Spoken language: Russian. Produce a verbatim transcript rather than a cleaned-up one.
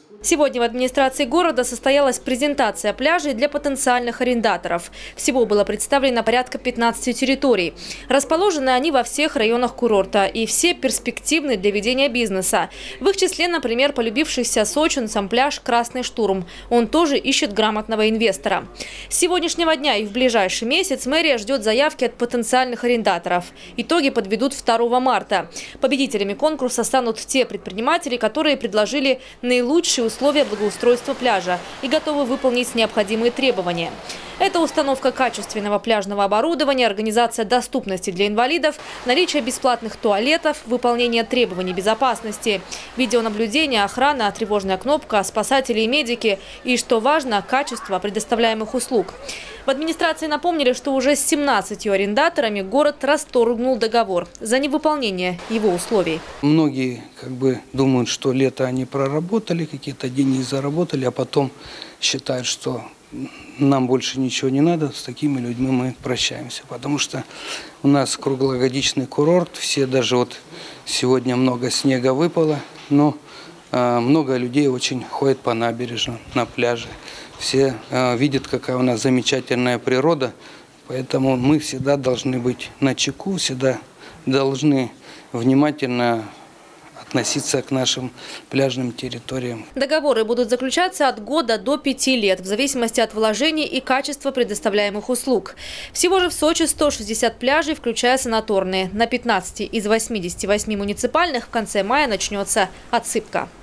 Сегодня в администрации города состоялась презентация пляжей для потенциальных арендаторов. Всего было представлено порядка пятнадцати территорий. Расположены они во всех районах курорта и все перспективны для ведения бизнеса. В их числе, например, полюбившийся сочинцам пляж «Красный штурм». Он тоже ищет грамотного инвестора. С сегодняшнего дня и в ближайший месяц мэрия ждет заявки от потенциальных арендаторов. Итоги подведут второго марта. Победителями конкурса станут те предприниматели, которые предложили наилучшие условия благоустройства пляжа и готовы выполнить необходимые требования. Это установка качественного пляжного оборудования, организация доступности для инвалидов, наличие бесплатных туалетов, выполнение требований безопасности, видеонаблюдение, охрана, тревожная кнопка, спасатели и медики и, что важно, качество предоставляемых услуг. В администрации напомнили, что уже с семнадцатью арендаторами город расторгнул договор за невыполнение его условий. Многие как бы думают, что лето они проработали, какие-то деньги заработали, а потом считают, что нам больше ничего не надо. С такими людьми мы прощаемся, потому что у нас круглогодичный курорт, все даже вот сегодня много снега выпало, но э, много людей очень ходят по набережной, на пляже. Все э, видят, какая у нас замечательная природа, поэтому мы всегда должны быть начеку, всегда должны внимательно относиться к нашим пляжным территориям. Договоры будут заключаться от года до пяти лет, в зависимости от вложений и качества предоставляемых услуг. Всего же в Сочи сто шестьдесят пляжей, включая санаторные. На пятнадцати из восьмидесяти восьми муниципальных в конце мая начнется отсыпка.